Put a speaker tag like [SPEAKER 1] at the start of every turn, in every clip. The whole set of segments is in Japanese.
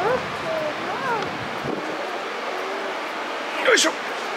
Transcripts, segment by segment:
[SPEAKER 1] よいしょ。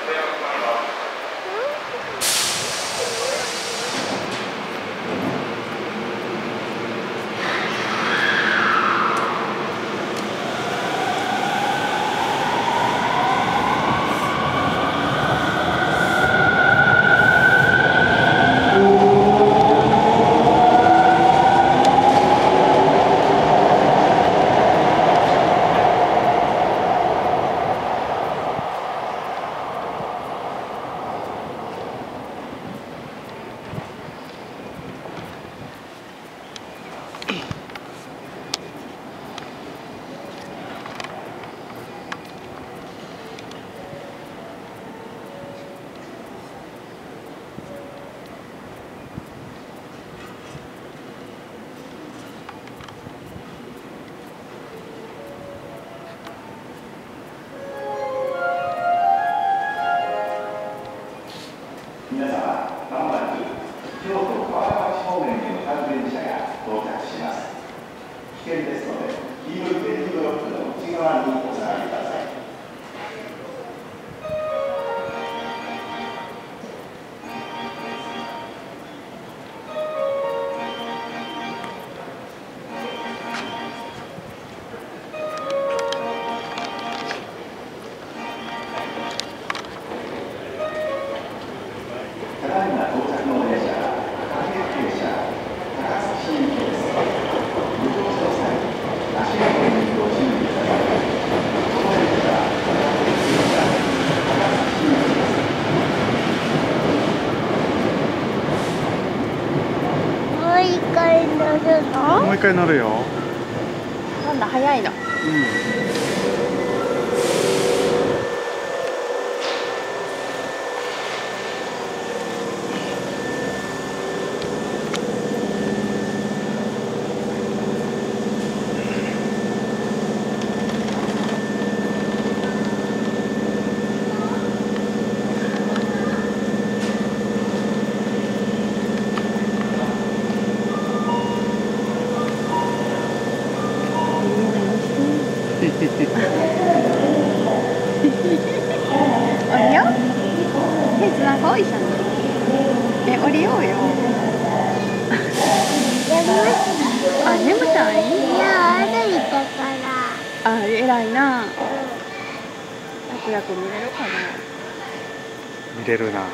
[SPEAKER 2] 皆様、まもなく京都河原町方面へ向かう電車が到着します。危険ですので、黄色い点字ブロックの内側にお下がりください。ただいま到着の電車は各駅停車高槻市行きです。ご乗車の際、足元にご注意ください。この電車は各駅停車高槻市行きです。
[SPEAKER 3] もう一回乗るの？
[SPEAKER 1] もう一回乗るよ。
[SPEAKER 4] なんだ早いの。降りよう。なんか多いじゃん。降りようよ。あ、眠たい？
[SPEAKER 3] いや、歩いたから。
[SPEAKER 4] あ、偉いな。楽々見れるかな。
[SPEAKER 1] 見れるな。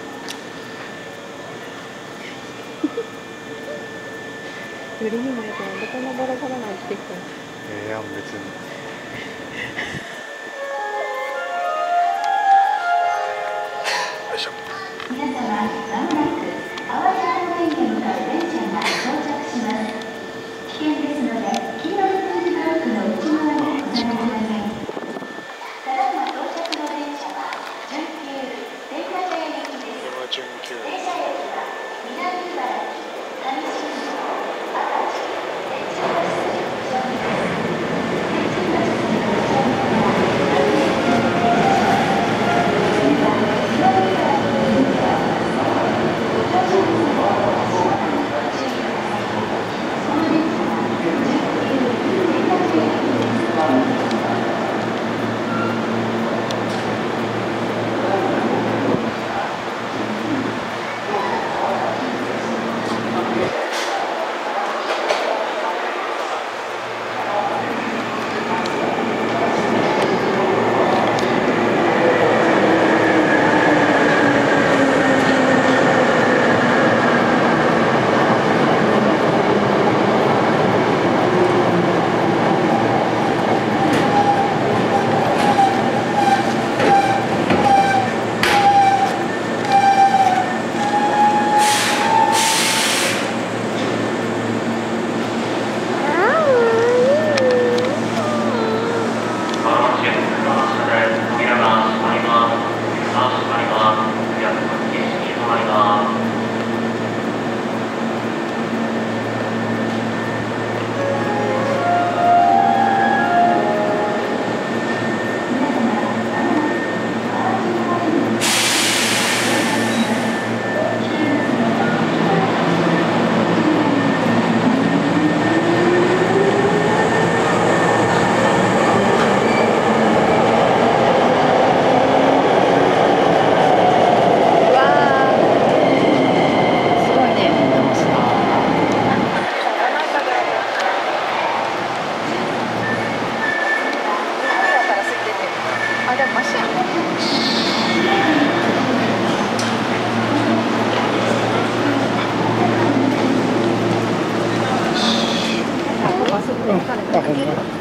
[SPEAKER 4] よりにもよってなんでこんなボロボロなんてきたの？
[SPEAKER 1] やん別に。よいしょ。
[SPEAKER 5] 皆様、まもなく淡路方面へ向かう電車が到着します。危険ですので、黄色い点字ブロックの内側にお下がりください。ただいま到着の電車は準急天満茶屋行きです。
[SPEAKER 1] 準急。
[SPEAKER 5] 電車駅は南茨城、上新庄、赤字、天神橋筋の乗りです。天神橋筋の乗りから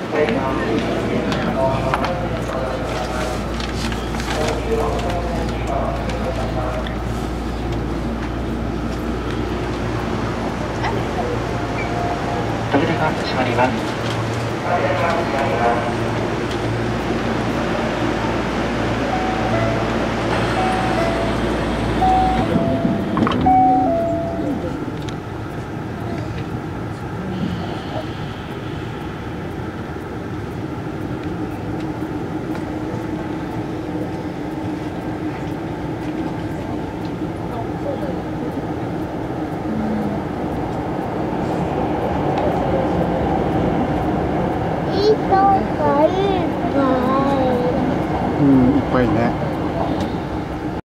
[SPEAKER 2] 扉が閉まります。
[SPEAKER 3] 人がいっぱい。
[SPEAKER 1] うん、いっぱいね。